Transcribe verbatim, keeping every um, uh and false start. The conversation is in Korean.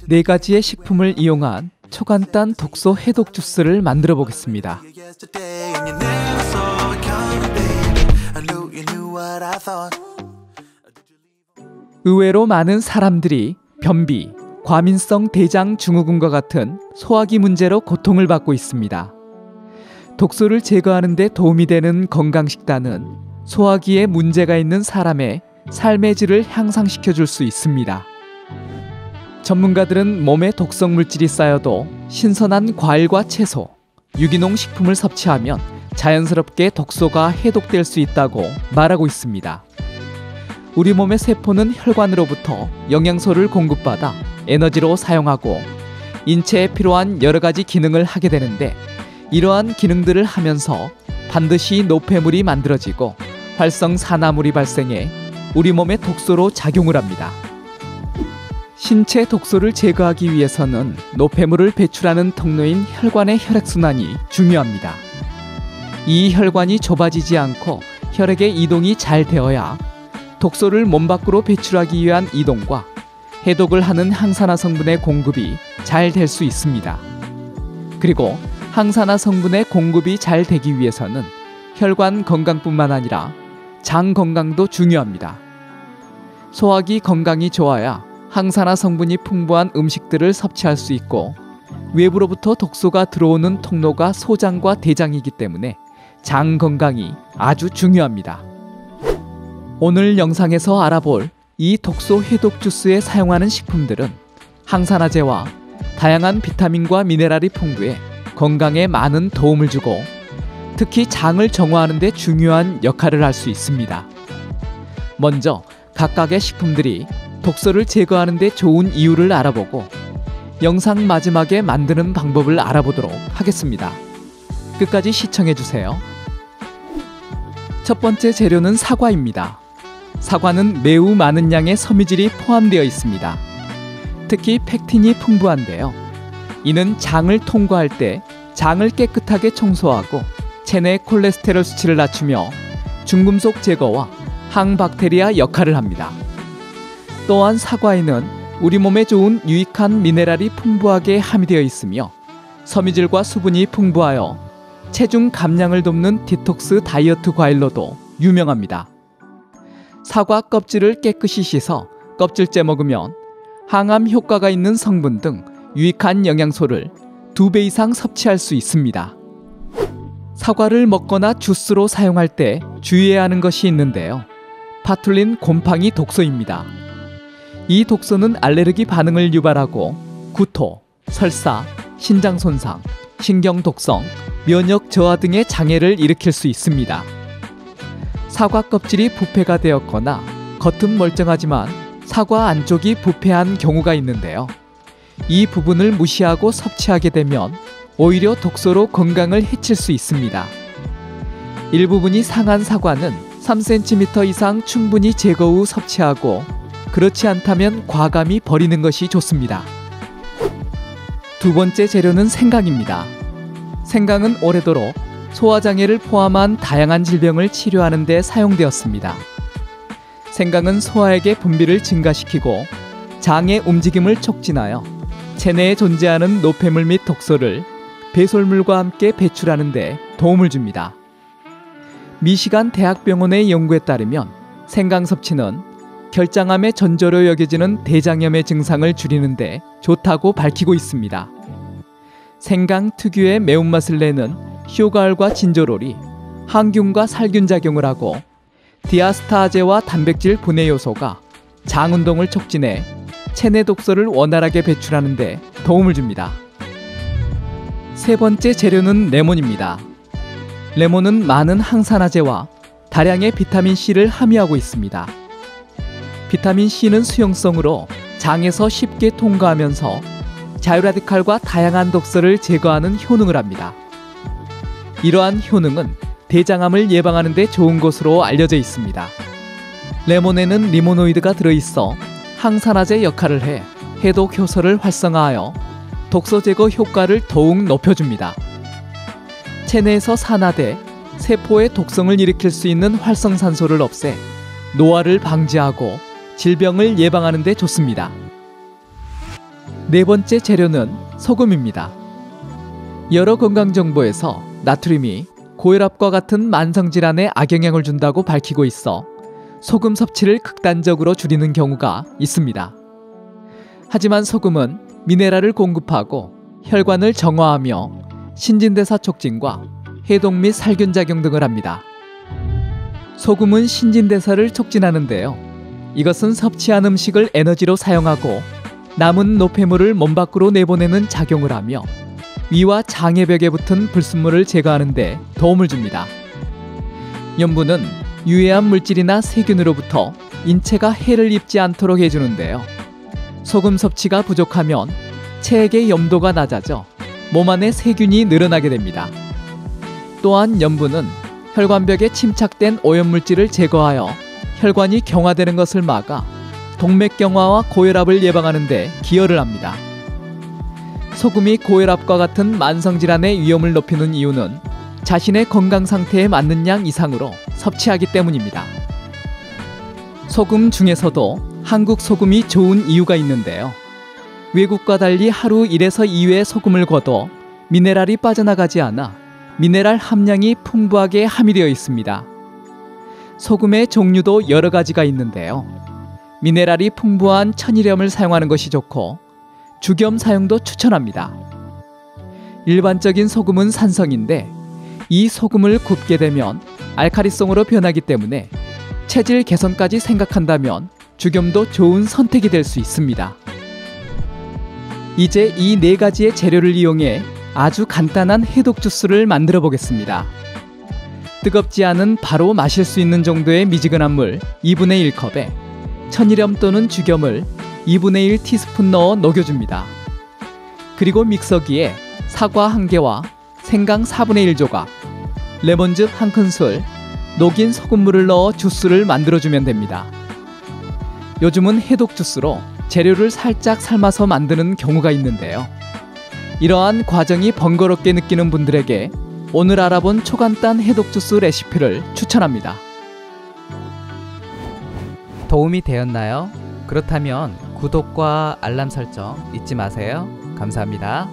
네 가지의 식품을 이용한 초간단 독소 해독 주스를 만들어 보겠습니다. 의외로 많은 사람들이 변비, 과민성 대장 증후군과 같은 소화기 문제로 고통을 받고 있습니다. 독소를 제거하는 데 도움이 되는 건강식단은 소화기에 문제가 있는 사람의 삶의 질을 향상시켜 줄 수 있습니다. 전문가들은 몸에 독성 물질이 쌓여도 신선한 과일과 채소, 유기농 식품을 섭취하면 자연스럽게 독소가 해독될 수 있다고 말하고 있습니다. 우리 몸의 세포는 혈관으로부터 영양소를 공급받아 에너지로 사용하고 인체에 필요한 여러 가지 기능을 하게 되는데, 이러한 기능들을 하면서 반드시 노폐물이 만들어지고 활성산화물이 발생해 우리 몸의 독소로 작용을 합니다. 신체 독소를 제거하기 위해서는 노폐물을 배출하는 통로인 혈관의 혈액순환이 중요합니다. 이 혈관이 좁아지지 않고 혈액의 이동이 잘 되어야 독소를 몸 밖으로 배출하기 위한 이동과 해독을 하는 항산화 성분의 공급이 잘 될 수 있습니다. 그리고 항산화 성분의 공급이 잘 되기 위해서는 혈관 건강뿐만 아니라 장 건강도 중요합니다. 소화기 건강이 좋아야 항산화 성분이 풍부한 음식들을 섭취할 수 있고, 외부로부터 독소가 들어오는 통로가 소장과 대장이기 때문에 장 건강이 아주 중요합니다. 오늘 영상에서 알아볼 이 독소 해독 주스에 사용하는 식품들은 항산화제와 다양한 비타민과 미네랄이 풍부해 건강에 많은 도움을 주고 특히 장을 정화하는 데 중요한 역할을 할 수 있습니다. 먼저 각각의 식품들이 독소를 제거하는 데 좋은 이유를 알아보고 영상 마지막에 만드는 방법을 알아보도록 하겠습니다. 끝까지 시청해주세요. 첫 번째 재료는 사과입니다. 사과는 매우 많은 양의 섬유질이 포함되어 있습니다. 특히 펙틴이 풍부한데요. 이는 장을 통과할 때 장을 깨끗하게 청소하고 체내 콜레스테롤 수치를 낮추며 중금속 제거와 항박테리아 역할을 합니다. 또한 사과에는 우리 몸에 좋은 유익한 미네랄이 풍부하게 함유되어 있으며 섬유질과 수분이 풍부하여 체중 감량을 돕는 디톡스 다이어트 과일로도 유명합니다. 사과 껍질을 깨끗이 씻어 껍질째 먹으면 항암 효과가 있는 성분 등 유익한 영양소를 두 배 이상 섭취할 수 있습니다. 사과를 먹거나 주스로 사용할 때 주의해야 하는 것이 있는데요. 파툴린 곰팡이 독소입니다. 이 독소는 알레르기 반응을 유발하고 구토, 설사, 신장 손상, 신경 독성, 면역 저하 등의 장애를 일으킬 수 있습니다. 사과 껍질이 부패가 되었거나 겉은 멀쩡하지만 사과 안쪽이 부패한 경우가 있는데요. 이 부분을 무시하고 섭취하게 되면 오히려 독소로 건강을 해칠 수 있습니다. 일부분이 상한 사과는 삼 센티미터 이상 충분히 제거 후 섭취하고, 그렇지 않다면 과감히 버리는 것이 좋습니다. 두 번째 재료는 생강입니다. 생강은 오래도록 소화장애를 포함한 다양한 질병을 치료하는 데 사용되었습니다. 생강은 소화액의 분비를 증가시키고 장의 움직임을 촉진하여 체내에 존재하는 노폐물 및 독소를 배설물과 함께 배출하는 데 도움을 줍니다. 미시간 대학병원의 연구에 따르면 생강 섭취는 결장암의 전조로 여겨지는 대장염의 증상을 줄이는 데 좋다고 밝히고 있습니다. 생강 특유의 매운맛을 내는 쇼가을과 진저롤이 항균과 살균 작용을 하고 디아스타아제와 단백질 분해 요소가 장 운동을 촉진해 체내 독소를 원활하게 배출하는 데 도움을 줍니다. 세 번째 재료는 레몬입니다. 레몬은 많은 항산화제와 다량의 비타민C를 함유하고 있습니다. 비타민C는 수용성으로 장에서 쉽게 통과하면서 자유라디칼과 다양한 독소를 제거하는 효능을 합니다. 이러한 효능은 대장암을 예방하는 데 좋은 것으로 알려져 있습니다. 레몬에는 리모노이드가 들어있어 항산화제 역할을 해 해독 효소를 활성화하여 독소 제거 효과를 더욱 높여줍니다. 체내에서 산화돼 세포의 독성을 일으킬 수 있는 활성산소를 없애 노화를 방지하고 질병을 예방하는 데 좋습니다. 네 번째 재료는 소금입니다. 여러 건강정보에서 나트륨이 고혈압과 같은 만성질환에 악영향을 준다고 밝히고 있어 소금 섭취를 극단적으로 줄이는 경우가 있습니다. 하지만 소금은 미네랄을 공급하고 혈관을 정화하며 신진대사 촉진과 해독 및 살균 작용 등을 합니다. 소금은 신진대사를 촉진하는데요. 이것은 섭취한 음식을 에너지로 사용하고 남은 노폐물을 몸 밖으로 내보내는 작용을 하며 위와 장애벽에 붙은 불순물을 제거하는 데 도움을 줍니다. 염분은 유해한 물질이나 세균으로부터 인체가 해를 입지 않도록 해주는데요. 소금 섭취가 부족하면 체액의 염도가 낮아져 몸 안에 세균이 늘어나게 됩니다. 또한 염분은 혈관벽에 침착된 오염물질을 제거하여 혈관이 경화되는 것을 막아 동맥경화와 고혈압을 예방하는 데 기여를 합니다. 소금이 고혈압과 같은 만성질환의 위험을 높이는 이유는 자신의 건강 상태에 맞는 양 이상으로 섭취하기 때문입니다. 소금 중에서도 한국 소금이 좋은 이유가 있는데요. 외국과 달리 하루 일에서 이 회 소금을 거둬 미네랄이 빠져나가지 않아 미네랄 함량이 풍부하게 함유되어 있습니다. 소금의 종류도 여러 가지가 있는데요. 미네랄이 풍부한 천일염을 사용하는 것이 좋고 죽염 사용도 추천합니다. 일반적인 소금은 산성인데 이 소금을 굽게 되면 알카리성으로 변하기 때문에 체질 개선까지 생각한다면 죽염도 좋은 선택이 될 수 있습니다. 이제 이 네 가지의 재료를 이용해 아주 간단한 해독 주스를 만들어 보겠습니다. 뜨겁지 않은 바로 마실 수 있는 정도의 미지근한 물 이분의 일 컵에 천일염 또는 죽염을 이분의 일 티스푼 넣어 녹여줍니다. 그리고 믹서기에 사과 한 개와 생강 사분의 일 조각, 레몬즙 한 큰술, 녹인 소금물을 넣어 주스를 만들어주면 됩니다. 요즘은 해독 주스로 재료를 살짝 삶아서 만드는 경우가 있는데요. 이러한 과정이 번거롭게 느끼는 분들에게 오늘 알아본 초간단 해독 주스 레시피를 추천합니다. 도움이 되었나요? 그렇다면 구독과 알람 설정 잊지 마세요. 감사합니다.